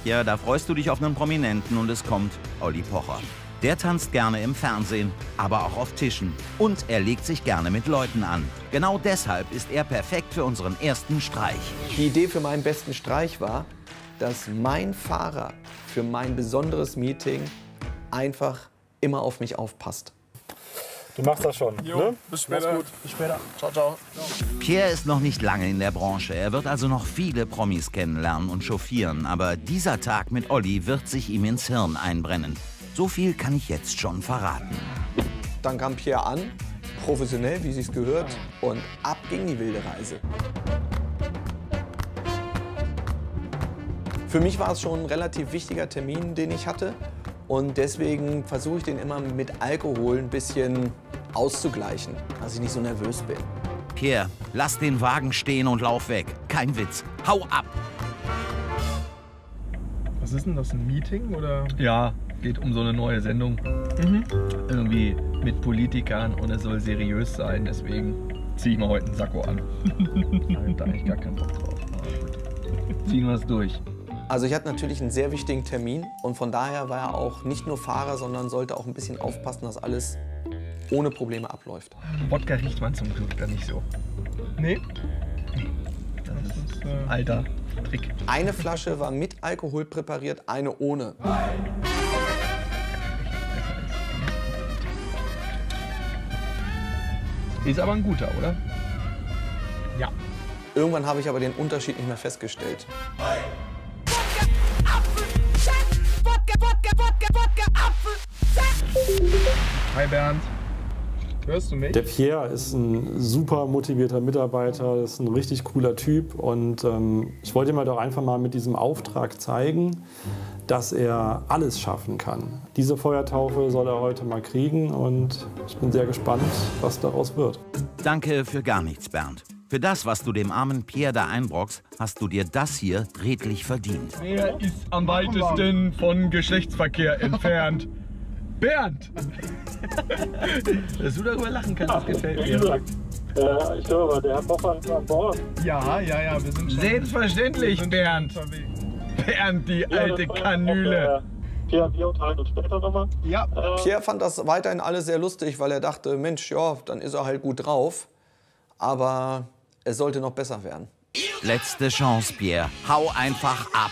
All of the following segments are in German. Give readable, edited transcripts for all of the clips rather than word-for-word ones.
Ja, da freust du dich auf einen Prominenten und es kommt Olli Pocher. Der tanzt gerne im Fernsehen, aber auch auf Tischen. Und er legt sich gerne mit Leuten an. Genau deshalb ist er perfekt für unseren ersten Streich. Die Idee für meinen besten Streich war, dass mein Fahrer für mein besonderes Meeting einfach immer auf mich aufpasst. Du machst das schon, ne? Bis später. Mach's gut. Bis später. Ciao, ciao. Pierre ist noch nicht lange in der Branche. Er wird also noch viele Promis kennenlernen und chauffieren. Aber dieser Tag mit Olli wird sich ihm ins Hirn einbrennen. So viel kann ich jetzt schon verraten. Dann kam Pierre an, professionell, wie sich's gehört, und ab ging die wilde Reise. Für mich war es schon ein relativ wichtiger Termin, den ich hatte. Und deswegen versuche ich den immer mit Alkohol ein bisschen auszugleichen, dass ich nicht so nervös bin. Pierre, lass den Wagen stehen und lauf weg. Kein Witz. Hau ab! Was ist denn das, ein Meeting oder? Ja, geht um so eine neue Sendung. Irgendwie mit Politikern und es soll seriös sein, deswegen ziehe ich mal heute einen Sakko an. Ich habe da eigentlich gar keinen Bock drauf. Aber gut. Ziehen wir es durch. Also ich hatte natürlich einen sehr wichtigen Termin und von daher war er auch nicht nur Fahrer, sondern sollte auch ein bisschen aufpassen, dass alles ohne Probleme abläuft. Wodka riecht man zum Glück dann nicht so. Nee. Das ist alter Trick. Eine Flasche war mit Alkohol präpariert, eine ohne. Ist aber ein guter, oder? Ja. Irgendwann habe ich aber den Unterschied nicht mehr festgestellt. Hi Bernd. Hörst du mich? Der Pierre ist ein super motivierter Mitarbeiter, ist ein richtig cooler Typ und ich wollte ihm halt auch einfach mal mit diesem Auftrag zeigen, dass er alles schaffen kann. Diese Feuertaufe soll er heute mal kriegen und ich bin sehr gespannt, was daraus wird. Danke für gar nichts, Bernd. Für das, was du dem armen Pierre da einbrockst, hast du dir das hier redlich verdient. Wer ist am weitesten von Geschlechtsverkehr entfernt? Bernd! Dass du darüber lachen kannst, das gefällt mir. Ich höre, der Herr Pocher ist an Bord. Ja, wir sind schon. Selbstverständlich, Bernd! Bernd, die alte Kanüle! Pierre, wir unterhalten uns später nochmal. Ja. Pierre fand das weiterhin alles sehr lustig, weil er dachte, Mensch, ja, dann ist er halt gut drauf. Aber es sollte noch besser werden. Letzte Chance, Pierre. Hau einfach ab.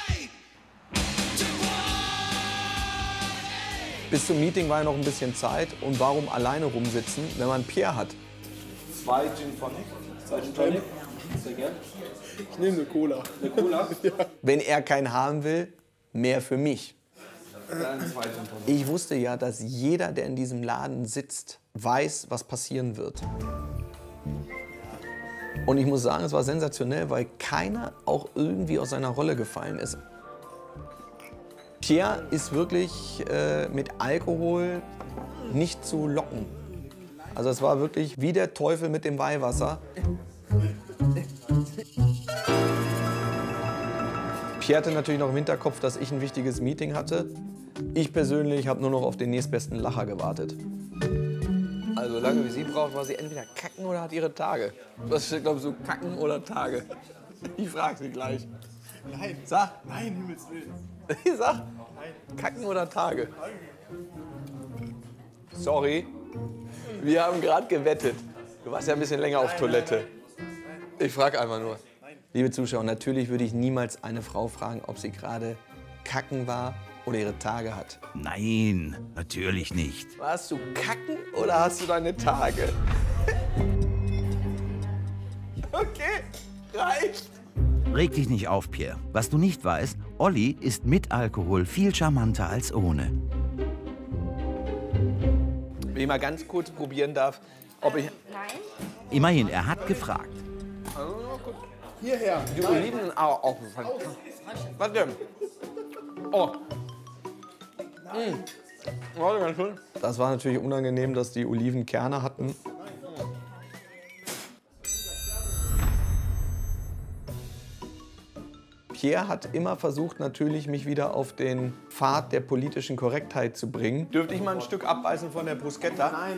Bis zum Meeting war ja noch ein bisschen Zeit. Und warum alleine rumsitzen, wenn man Pierre hat? 2 Gin Tonic. 2 Gin Tonic. Sehr gern. Ich nehme eine Cola. Eine Cola? Ja. Wenn er keinen haben will, mehr für mich. Dann 2 Gin Tonic. Ich wusste ja, dass jeder, der in diesem Laden sitzt, weiß, was passieren wird. Und ich muss sagen, es war sensationell, weil keiner auch irgendwie aus seiner Rolle gefallen ist. Pierre ist wirklich mit Alkohol nicht zu locken. Also es war wirklich wie der Teufel mit dem Weihwasser. Pierre hatte natürlich noch im Hinterkopf, dass ich ein wichtiges Meeting hatte. Ich persönlich habe nur noch auf den nächstbesten Lacher gewartet. Also lange wie sie braucht, war sie entweder kacken oder hat ihre Tage. Was glaubst du, kacken oder Tage? Ich frage sie gleich. Nein. Sag. Nein, Himmels Willen. Ich sag. Kacken oder Tage? Sorry. Wir haben gerade gewettet. Du warst ja ein bisschen länger auf Toilette. Ich frage einfach nur. Liebe Zuschauer, natürlich würde ich niemals eine Frau fragen, ob sie gerade kacken war oder ihre Tage hat. Nein, natürlich nicht. Warst du kacken oder hast du deine Tage? Okay, reicht. Reg dich nicht auf, Pierre. Was du nicht weißt, Olli ist mit Alkohol viel charmanter als ohne. Wenn ich mal ganz kurz probieren darf, ob ich... Immerhin, er hat gefragt. Hierher. Die Oliven sind auch fantastisch. Was denn? Oh. Warte, ganz schön. Das war natürlich unangenehm, dass die Oliven Kerne hatten. Pierre hat immer versucht, natürlich mich wieder auf den Pfad der politischen Korrektheit zu bringen. Dürfte ich mal ein Stück abbeißen von der Bruschetta? Nein.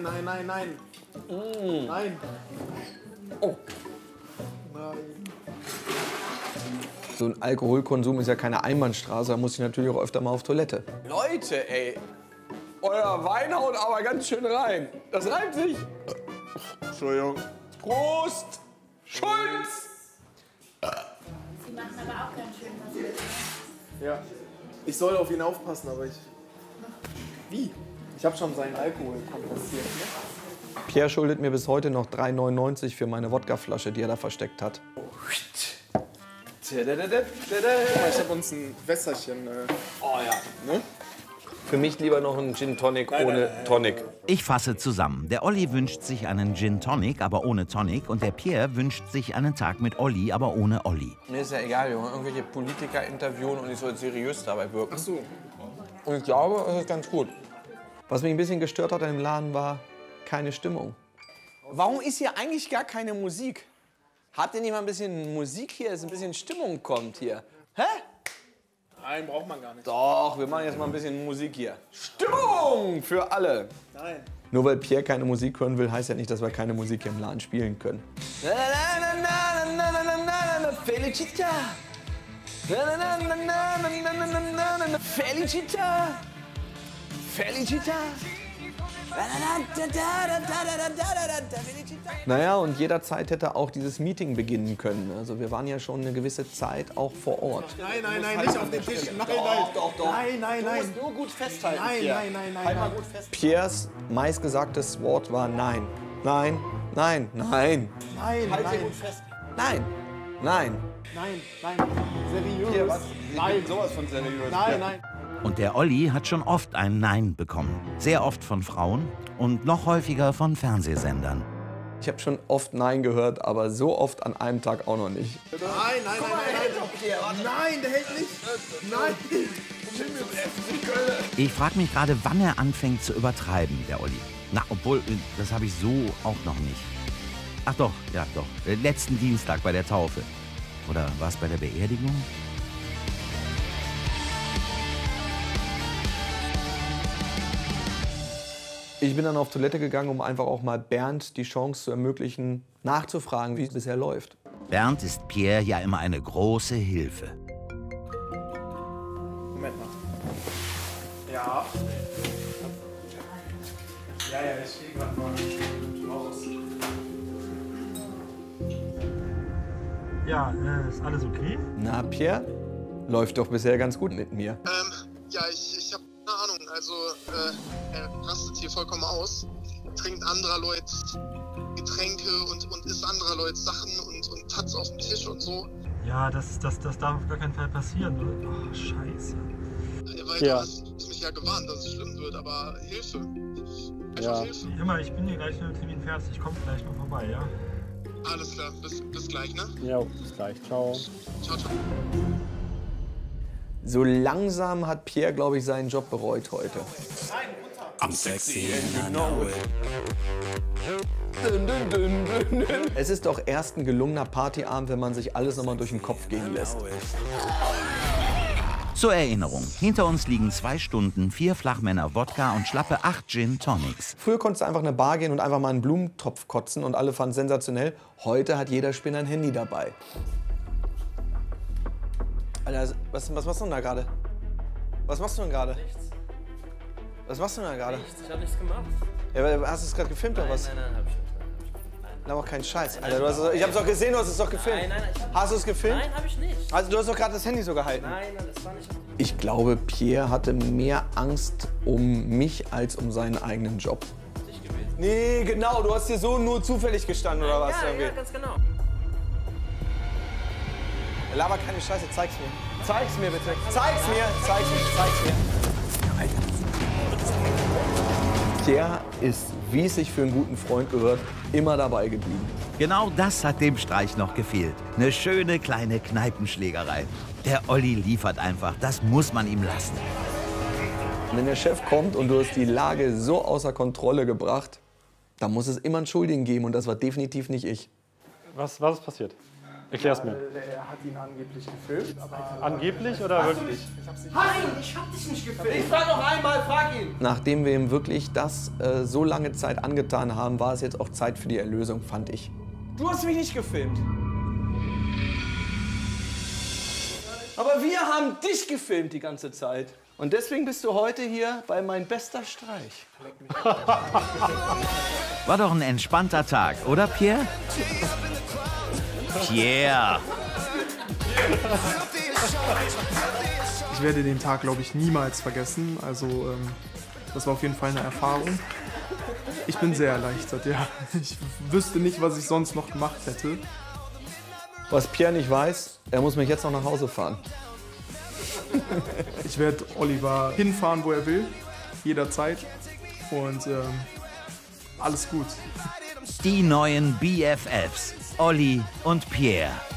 Nein. Oh. Nein. So ein Alkoholkonsum ist ja keine Einbahnstraße, da muss ich natürlich auch öfter mal auf Toilette. Leute, ey, euer Wein haut aber ganz schön rein. Das reimt sich. Entschuldigung. Prost! Schulz! Sie machen aber auch ganz schön was mit. Ja. Ich soll auf ihn aufpassen, aber ich... Wie? Ich habe schon seinen Alkohol kompensiert, ne? Pierre schuldet mir bis heute noch 3,99 für meine Wodkaflasche, die er da versteckt hat. Guck mal, ich habe uns ein Wässerchen. Oh ja. Ne? Für mich lieber noch ein Gin Tonic ohne Tonic. Ich fasse zusammen. Der Olli wünscht sich einen Gin Tonic, aber ohne Tonic. Und der Pierre wünscht sich einen Tag mit Olli, aber ohne Olli. Mir ist ja egal, wir wollen irgendwelche Politiker interviewen und ich soll seriös dabei wirken. Ach so. Und ich glaube, das ist ganz gut. Was mich ein bisschen gestört hat im Laden war keine Stimmung. Warum ist hier eigentlich gar keine Musik? Habt ihr nicht mal ein bisschen Musik hier, dass ein bisschen Stimmung kommt hier? Hä? Nein, braucht man gar nicht. Doch, wir machen jetzt mal ein bisschen Musik hier. Stimmung für alle. Nein. Nur weil Pierre keine Musik hören will, heißt ja nicht, dass wir keine Musik hier im Laden spielen können. Felicita. Felicita. Felicita. Naja, und jederzeit hätte auch dieses Meeting beginnen können. Also wir waren ja schon eine gewisse Zeit auch vor Ort. Nein, nein, nein, nicht auf den Tisch. Nein, nein. Doch. Nein, nein, nein. Du musst nur gut festhalten, Nein, Pierre. nein. Halt mal gut fest. Piers meistgesagtes Wort war Nein. Nein, nein, nein. Nein, Halt dir nein. gut fest. Nein, nein. Nein. Seriös. Hier, was? Nein. Sowas von seriös. Nein. Und der Olli hat schon oft ein Nein bekommen. Sehr oft von Frauen und noch häufiger von Fernsehsendern. Ich habe schon oft Nein gehört, aber so oft an einem Tag auch noch nicht. Nein. Nein, der hält nicht. Nein. Ich frage mich gerade, wann er anfängt zu übertreiben, der Olli. Na, obwohl, das habe ich so auch noch nicht. Ach doch, ja doch. Letzten Dienstag bei der Taufe. Oder war es bei der Beerdigung? Ich bin dann auf Toilette gegangen, um einfach auch mal Bernd die Chance zu ermöglichen, nachzufragen, wie es bisher läuft. Bernd ist Pierre ja immer eine große Hilfe. Moment mal. Ja. Ja, ich gehe gerade mal raus. Ja, ist alles okay? Na, Pierre? Läuft doch bisher ganz gut mit mir. Ja, ich habe keine Ahnung. Also, er rastet hier vollkommen aus. Trinkt anderer Leute Getränke und isst anderer Leute Sachen und tatzt auf dem Tisch und so. Ja, das darf auf gar keinen Fall passieren. Oh, scheiße. Weil Ja. du hast mich ja gewarnt, dass es schlimm wird, aber Hilfe. Einfach Hilfe. Wie immer, ich bin hier gleich mit dem Termin fertig. Ich komme gleich noch vorbei, ja? Alles klar, bis gleich, ne? Ja, bis gleich. Ciao. Ciao. So langsam hat Pierre, glaube ich, seinen Job bereut heute. Es ist doch erst ein gelungener Partyabend, wenn man sich alles nochmal durch den Kopf gehen lässt. Zur Erinnerung, hinter uns liegen 2 Stunden, 4 Flachmänner Wodka und schlappe 8 Gin Tonics. Früher konntest du einfach in eine Bar gehen und einfach mal einen Blumentopf kotzen und alle fanden es sensationell. Heute hat jeder Spinner ein Handy dabei. Alter, was machst du denn da gerade? Was machst du denn gerade? Nichts. Was machst du denn da gerade? Nichts, ich hab nichts gemacht. Ja, hast du es gerade gefilmt oder was? Nein, hab ich nicht. Laber auch keinen Scheiß, Alter. Du hast es, ich hab's doch gesehen, du hast es doch gefilmt. Nein, Hast du es gefilmt? Nein, hab ich nicht. Also du hast doch gerade das Handy so gehalten. Nein, das war nicht. Ich glaube, Pierre hatte mehr Angst um mich als um seinen eigenen Job. Nicht gewesen. Nee, genau. Du hast hier so nur zufällig gestanden, oder was? Ja, ganz genau. Laber keine Scheiße, zeig's mir. Zeig's mir bitte. Zeig's mir. Pierre ist, wie es sich für einen guten Freund gehört, immer dabei geblieben. Genau das hat dem Streich noch gefehlt. Eine schöne kleine Kneipenschlägerei. Der Olli liefert einfach, das muss man ihm lassen. Wenn der Chef kommt und du hast die Lage so außer Kontrolle gebracht, dann muss es immer einen Schuldigen geben und das war definitiv nicht ich. Was ist passiert? Erklär's mir. Er hat ihn angeblich gefilmt. Angeblich oder wirklich? Nachdem wir ihm wirklich das so lange Zeit angetan haben, war es jetzt auch Zeit für die Erlösung, fand ich. Du hast mich nicht gefilmt. Aber wir haben dich gefilmt die ganze Zeit. Und deswegen bist du heute hier bei Mein bester Streich. War doch ein entspannter Tag, oder Pierre? Pierre! Ich werde den Tag, glaube ich, niemals vergessen. Also, das war auf jeden Fall eine Erfahrung. Ich bin sehr erleichtert, ja. Ich wüsste nicht, was ich sonst noch gemacht hätte. Was Pierre nicht weiß, er muss mich jetzt noch nach Hause fahren. Ich werde Oliver hinfahren, wo er will, jederzeit. Und alles gut. Die neuen BFFs, Olli und Pierre.